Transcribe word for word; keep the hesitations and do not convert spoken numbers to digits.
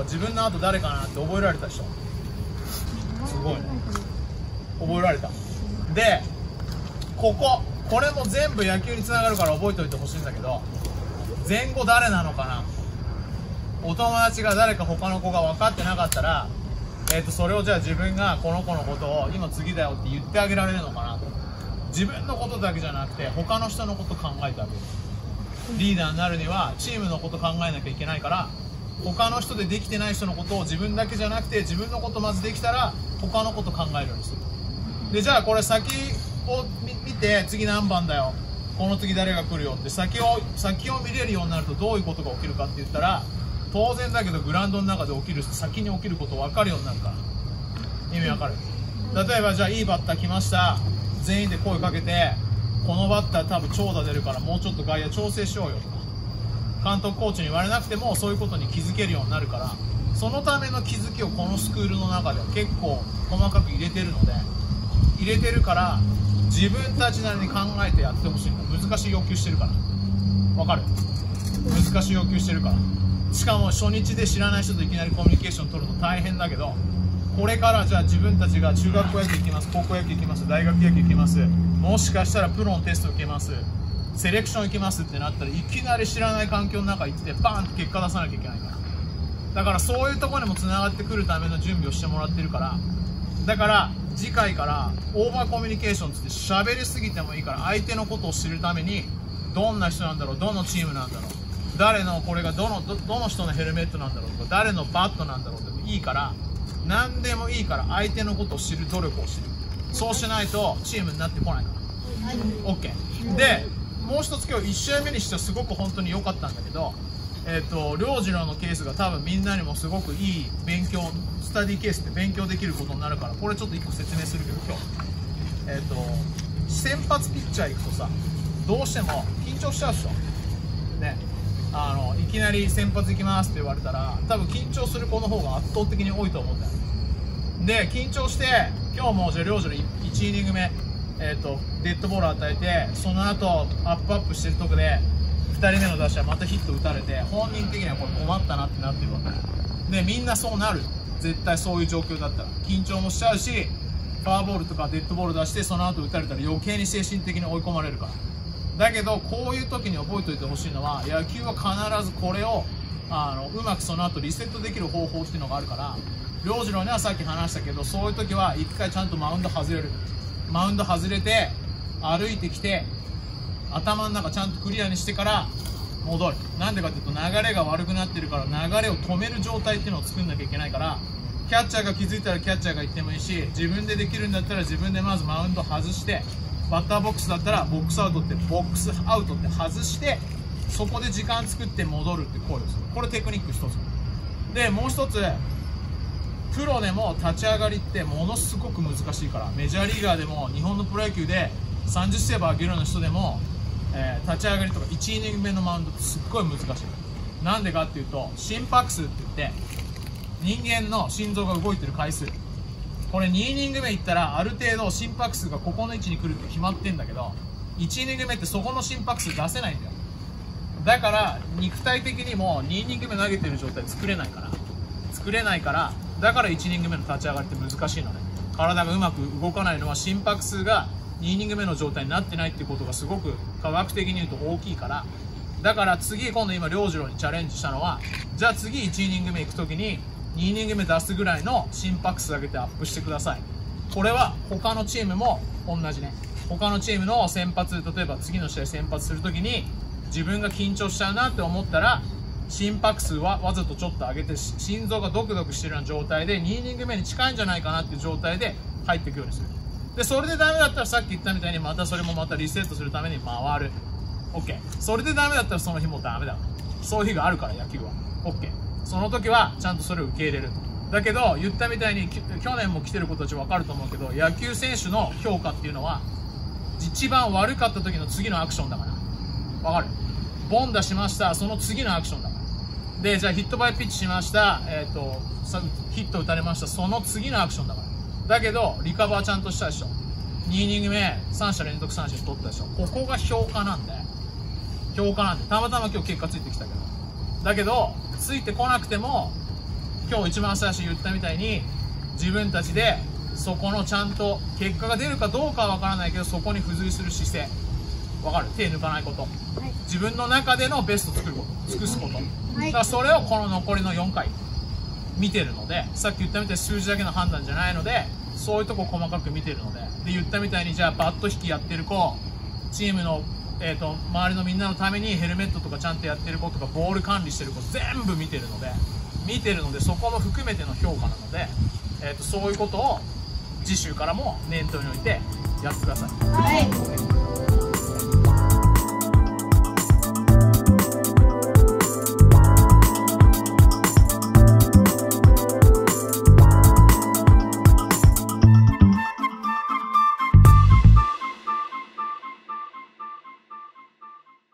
自分の後誰かなって覚えられたでしょ。すごいね、覚えられた。でこここれも全部野球につながるから覚えておいてほしいんだけど、前後誰なのかな、お友達が誰か他の子が分かってなかったら、えーとそれをじゃあ自分がこの子のことを今次だよって言ってあげられるのかなと。自分のことだけじゃなくて他の人のこと考えてあげる。リーダーになるにはチームのこと考えなきゃいけないから、他の人でできてない人のことを自分だけじゃなくて自分のことまずできたら他のこと考えるようにする。でじゃあこれ先を見て次何番だよ、この次誰が来るよって先を先を見れるようになるとどういうことが起きるかって言ったら、当然だけどグラウンドの中で起きる先に起きること分かるようになるから。意味わかる？例えばじゃあいいバッター来ました、全員で声かけて、このバッター多分長打出るからもうちょっと外野調整しようよとか、監督コーチに言われなくてもそういうことに気づけるようになるから、そのための気づきをこのスクールの中では結構細かく入れてるので、入れてるから自分たちなりに考えてやってほしいんだ。難しい要求してるから。わかる？難しい要求してるから。しかも初日で知らない人といきなりコミュニケーション取るの大変だけど、これからじゃあ自分たちが中学校野球行きます、高校野球行きます、大学野球行きます、もしかしたらプロのテスト受けます、セレクション行きますってなったら、いきなり知らない環境の中行ってバーンって結果出さなきゃいけないから。だからそういうところにもつながってくるための準備をしてもらってるから、だから次回からオーバーコミュニケーションって喋りすぎてもいいから、相手のことを知るためにどんな人なんだろう、どのチームなんだろう、誰のこれがどの ど, どの人のヘルメットなんだろうとか、誰のバットなんだろうでもいいから、何でもいいから相手のことを知る努力を知る。そうしないとチームになってこないから。 OK で、もう一つ今日いち試合目にしてはすごく本当に良かったんだけど、えーと良次郎のケースが多分みんなにもすごくいい勉強、スタディケースで勉強できることになるから、これちょっといっこ説明するけど、今日えっ、ー、と先発ピッチャー行くとさ、どうしても緊張しちゃうでしょね。あのいきなり先発行きますって言われたら、多分緊張する子の方が圧倒的に多いと思うんだよ。で緊張して、今日もじゃあ両者のいちイニング目、えー、とデッドボール与えて、その後アップアップしてるとこでふたりめの打者またヒット打たれて、本人的にはこれ困ったなってなってるわけで、みんなそうなる。絶対そういう状況だったら緊張もしちゃうし、フォアボールとかデッドボール出してその後打たれたら余計に精神的に追い込まれるから。だけどこういう時に覚えておいてほしいのは、野球は必ずこれをあのうまくその後リセットできる方法っていうのがあるから、良次郎にはさっき話したけど、そういう時は一回ちゃんとマウンド外れる。マウンド外れて歩いてきて、頭の中ちゃんとクリアにしてから戻る。なんでかっていうと、流れが悪くなってるから、流れを止める状態っていうのを作んなきゃいけないから、キャッチャーが気づいたらキャッチャーが行ってもいいし、自分でできるんだったら自分でまずマウンド外して、バッターボックスだったらボックスアウトってボックスアウトって外して、そこで時間作って戻るって行為をする。これテクニック一つで、もう一つ、プロでも立ち上がりってものすごく難しいから、メジャーリーガーでも日本のプロ野球でさんじゅうセーブ上げるような人でも、えー、立ち上がりとかいちイニング目のマウンドってすっごい難しい。なんでかっていうと、心拍数って言って人間の心臓が動いてる回数、これにイニング目いったらある程度心拍数がここの位置に来るって決まってんだけど、いちイニング目ってそこの心拍数出せないんだよ。だから肉体的にもにイニング目投げてる状態作れないから作れないからだからいちイニング目の立ち上がりって難しいのね。体がうまく動かないのは心拍数がにイニング目の状態になってないっていうことがすごく科学的に言うと大きいから、だから次今度今良次郎にチャレンジしたのは、じゃあ次いちイニング目行く時ににイニング目出すぐらいの心拍数上げてアップしてください。これは他のチームも同じね。他のチームの先発、例えば次の試合先発する時に自分が緊張しちゃうなって思ったら、心拍数はわざとちょっと上げて、心臓がドクドクしてるような状態でにイニング目に近いんじゃないかなっていう状態で入っていくようにする。でそれでダメだったらさっき言ったみたいにまたそれもまたリセットするために回る。 OK。 それでダメだったらその日もうダメだ。そういう日があるから野球は OK。 その時はちゃんとそれを受け入れる。だけど言ったみたいに去年も来てる子たち分かると思うけど、野球選手の評価っていうのは一番悪かった時の次のアクションだから。分かる？ボン出しました、その次のアクションだから。でじゃあヒットバイピッチしました、えー、とヒット打たれました、その次のアクションだから。だけどリカバーちゃんとしたでしょ。にイニング目さん者連続三振取ったでしょ。ここが評価なんだよ。評価なんで、たまたま今日結果ついてきたけど、だけどついてこなくても今日一番最初言ったみたいに自分たちでそこのちゃんと結果が出るかどうかは分からないけど、そこに付随する姿勢、分かる、手抜かないこと、はい、自分の中でのベストを作ること、尽くすこと、はい、だからそれをこの残りのよんかい見てるので、さっき言ったみたいに数字だけの判断じゃないので、そういうとこ細かく見てるので、で言ったみたいにじゃあバット引きやってる子、チームの、えー、と周りのみんなのためにヘルメットとかちゃんとやってる子とかボール管理してる子全部見てるので見てるのでそこも含めての評価なので、えー、とそういうことを次週からも念頭に置いてやってください。はい。